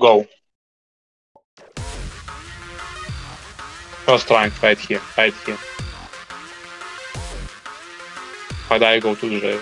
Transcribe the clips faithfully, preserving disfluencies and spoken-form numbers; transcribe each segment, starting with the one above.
Go. First rank, right here, right here. Why do I go to the jail?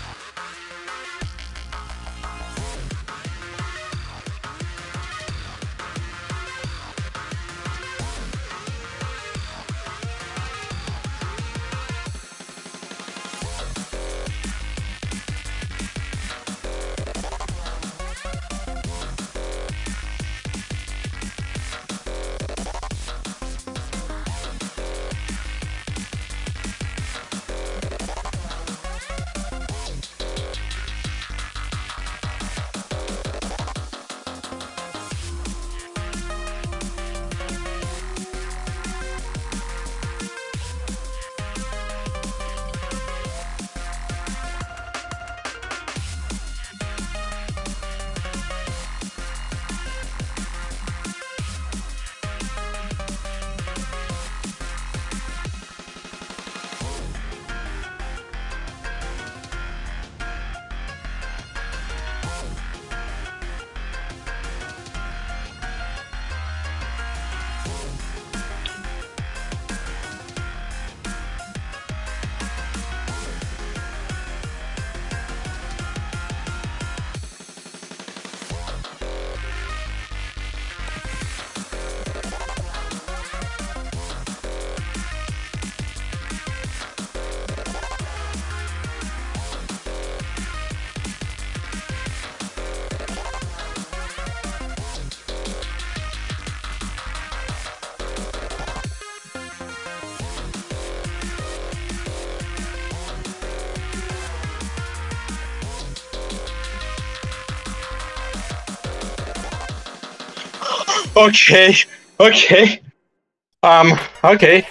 Okay, okay. Um, okay.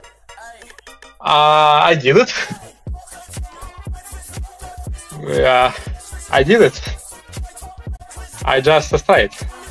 Uh, I did it. Yeah, I did it. I just stayed.